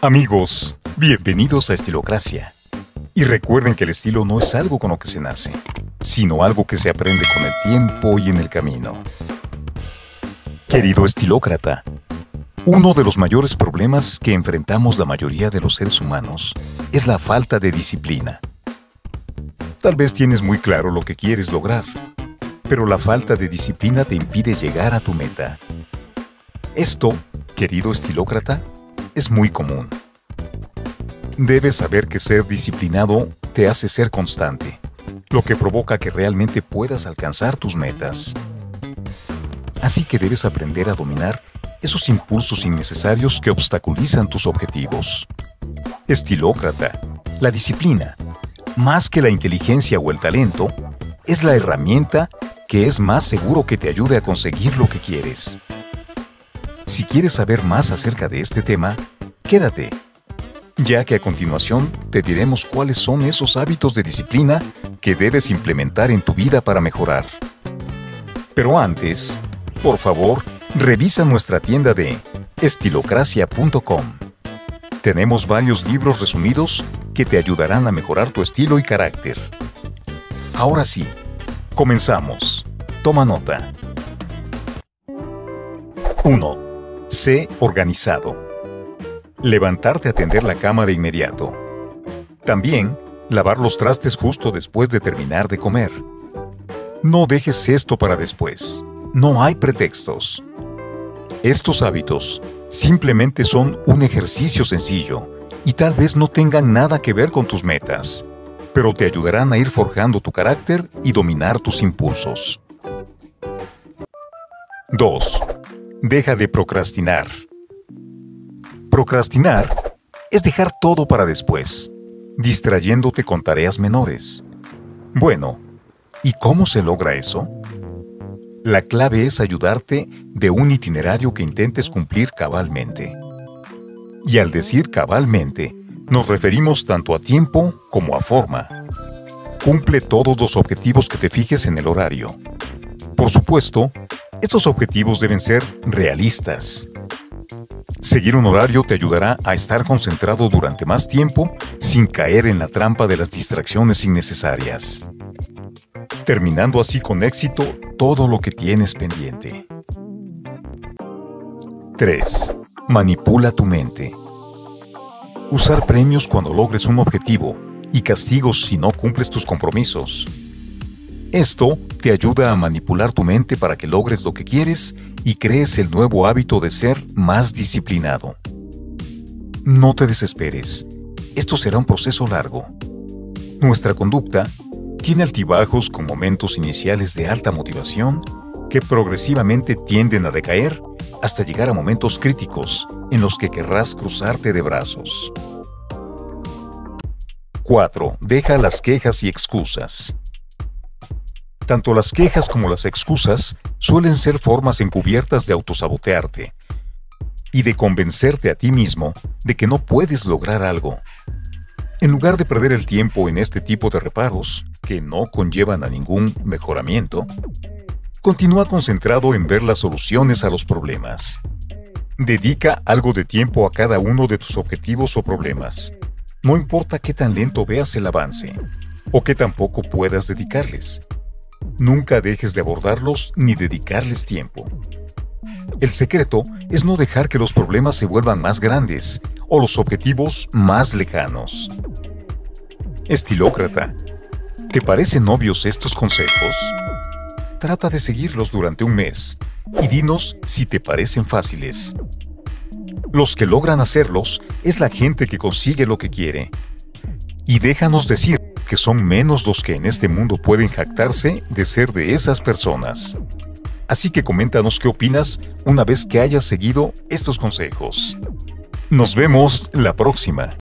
Amigos, bienvenidos a Estilocracia. Y recuerden que el estilo no es algo con lo que se nace, sino algo que se aprende con el tiempo y en el camino. Querido estilócrata, uno de los mayores problemas que enfrentamos la mayoría de los seres humanos es la falta de disciplina. Tal vez tienes muy claro lo que quieres lograr, pero la falta de disciplina te impide llegar a tu meta. Esto, querido estilócrata, es muy común. Debes saber que ser disciplinado te hace ser constante, lo que provoca que realmente puedas alcanzar tus metas. Así que debes aprender a dominar esos impulsos innecesarios que obstaculizan tus objetivos. Estilócrata, la disciplina, más que la inteligencia o el talento, es la herramienta que es más seguro que te ayude a conseguir lo que quieres. Si quieres saber más acerca de este tema, quédate, ya que a continuación te diremos cuáles son esos hábitos de disciplina que debes implementar en tu vida para mejorar. Pero antes, por favor, revisa nuestra tienda de estilocracia.com. Tenemos varios libros resumidos que te ayudarán a mejorar tu estilo y carácter. Ahora sí, comenzamos. Toma nota. 1. Sé organizado. Levantarte a tender la cama de inmediato. También, lavar los trastes justo después de terminar de comer. No dejes esto para después. No hay pretextos. Estos hábitos simplemente son un ejercicio sencillo y tal vez no tengan nada que ver con tus metas, pero te ayudarán a ir forjando tu carácter y dominar tus impulsos. 2. Deja de procrastinar. Procrastinar es dejar todo para después, distrayéndote con tareas menores. Bueno, ¿y cómo se logra eso? La clave es ayudarte de un itinerario que intentes cumplir cabalmente. Y al decir cabalmente, nos referimos tanto a tiempo como a forma. Cumple todos los objetivos que te fijes en el horario. Por supuesto, estos objetivos deben ser realistas. Seguir un horario te ayudará a estar concentrado durante más tiempo sin caer en la trampa de las distracciones innecesarias, terminando así con éxito todo lo que tienes pendiente. 3. Manipula tu mente. Usar premios cuando logres un objetivo y castigos si no cumples tus compromisos. Esto te ayuda a manipular tu mente para que logres lo que quieres y crees el nuevo hábito de ser más disciplinado. No te desesperes. Esto será un proceso largo. Nuestra conducta tiene altibajos con momentos iniciales de alta motivación que progresivamente tienden a decaer hasta llegar a momentos críticos en los que querrás cruzarte de brazos. 4. Deja las quejas y excusas. Tanto las quejas como las excusas suelen ser formas encubiertas de autosabotearte y de convencerte a ti mismo de que no puedes lograr algo. En lugar de perder el tiempo en este tipo de reparos, que no conllevan a ningún mejoramiento, continúa concentrado en ver las soluciones a los problemas. Dedica algo de tiempo a cada uno de tus objetivos o problemas. No importa qué tan lento veas el avance, o qué tan poco puedas dedicarles. Nunca dejes de abordarlos ni dedicarles tiempo. El secreto es no dejar que los problemas se vuelvan más grandes o los objetivos más lejanos. Estilócrata, ¿te parecen obvios estos consejos? Trata de seguirlos durante un mes y dinos si te parecen fáciles. Los que logran hacerlos es la gente que consigue lo que quiere. Y déjanos decir que son menos los que en este mundo pueden jactarse de ser de esas personas. Así que coméntanos qué opinas una vez que hayas seguido estos consejos. Nos vemos la próxima.